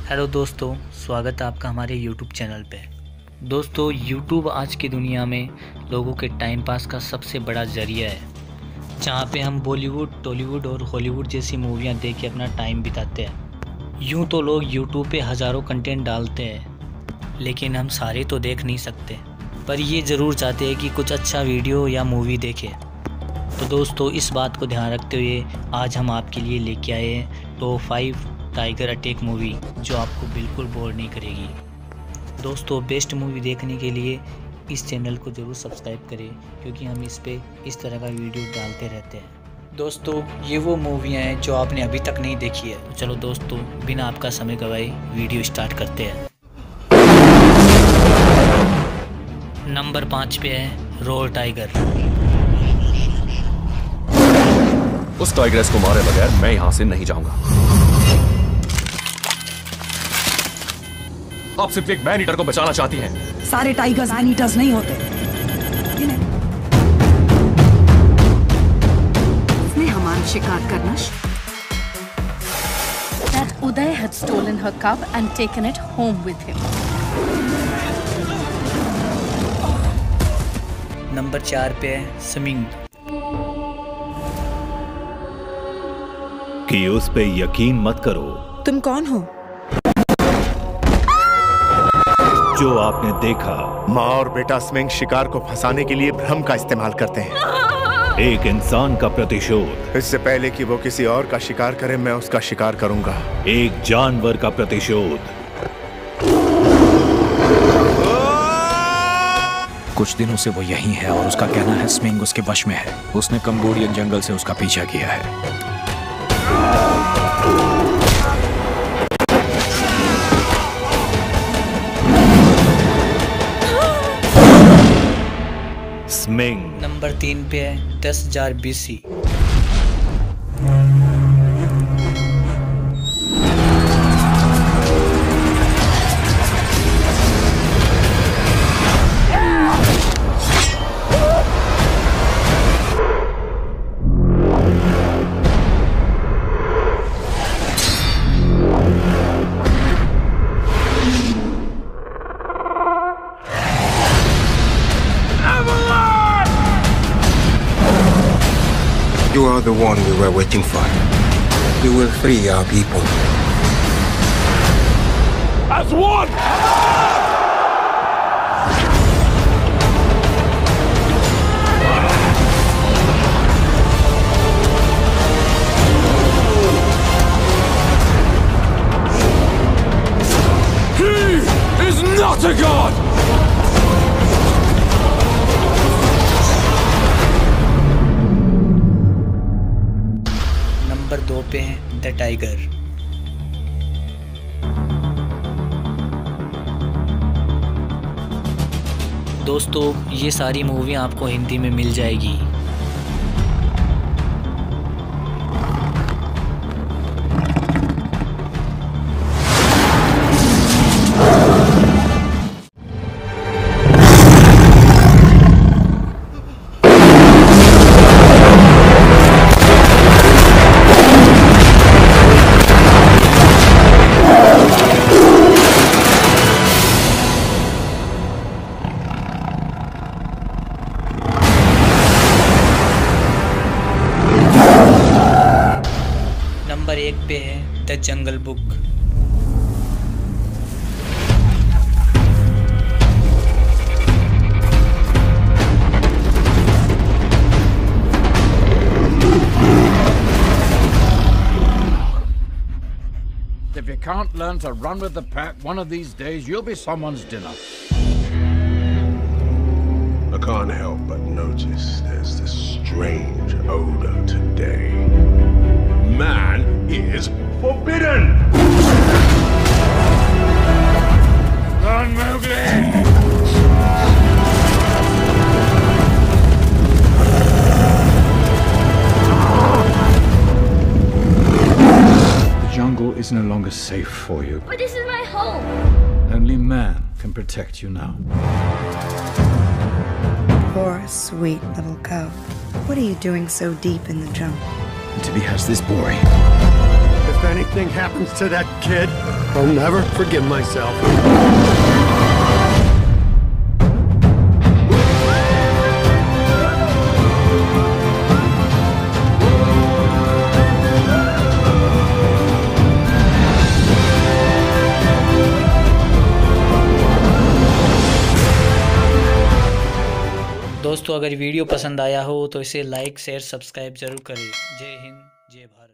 Hello दोस्तों, स्वागत है आपका हमारे YouTube चैनल पे। दोस्तों, YouTube आज की दुनिया में लोगों के टाइम पास का सबसे बड़ा ज़रिया है, जहाँ पे हम बॉलीवुड, टॉलीवुड और हॉलीवुड जैसी मूवियाँ देख के अपना टाइम बिताते हैं। यूँ तो लोग YouTube पे हज़ारों कंटेंट डालते हैं, लेकिन हम सारे तो देख नहीं सकते, पर ये ज़रूर चाहते हैं कि कुछ अच्छा वीडियो या मूवी देखें। तो दोस्तों, इस बात को ध्यान रखते हुए आज हम आपके लिए लेके आए हैं टॉप 5 टाइगर अटैक मूवी, जो आपको बिल्कुल बोर नहीं करेगी। दोस्तों, बेस्ट मूवी देखने के लिए इस चैनल को ज़रूर सब्सक्राइब करें, क्योंकि हम इस पे इस तरह का वीडियो डालते रहते हैं। दोस्तों, ये वो मूवियाँ हैं जो आपने अभी तक नहीं देखी है। तो चलो दोस्तों, बिना आपका समय गवाए वीडियो स्टार्ट करते हैं। नंबर 5 पे है रोर टाइगर। उस टाइग्रेस को मारे बगैर मैं यहां से नहीं जाऊंगा। आप सिर्फ एक मैन ईटर को बचाना चाहती हैं। सारे टाइगर्स मैन ईटर्स नहीं होते। इसने हमारा शिकार करना। That Uday had stolen her cub and taken it home with him. Number 4 पे है स्विंग। कि उस पे यकीन मत करो। तुम कौन हो? जो आपने देखा, माँ और बेटा स्विंग शिकार को फंसाने के लिए भ्रम का इस्तेमाल करते हैं। एक इंसान का प्रतिशोध। इससे पहले कि वो किसी और का शिकार करे, मैं उसका शिकार करूंगा। एक जानवर का प्रतिशोध। कुछ दिनों से वो यहीं है और उसका कहना है स्विंग उसके वश में है। उसने कंबोडियन जंगल से उसका पीछा किया है। स्विंग। नंबर 3 पे है 10,000 BC। You are the one we were waiting for. You will free our people. As one! He is not a god! Number 2 पे है द टाइगर। दोस्तों, ये सारी मूवियाँ आपको हिंदी में मिल जाएगी। नंबर 1 पे है the jungle book. If you can't learn to run with the pack, one of these days you'll be someone's dinner. I can't help but notice there's this strange odor today. Man is forbidden! Run, Mowgli! The jungle is no longer safe for you. But this is my home. Only man can protect you now. Poor, sweet little cub. What are you doing so deep in the jungle? Until he has this boy. The If anything happens to that kid, I'll never forgive myself. दोस्तों अगर video पसंद आया हो तो इसे like share subscribe जरूर करें। जय हिंद जय भारत।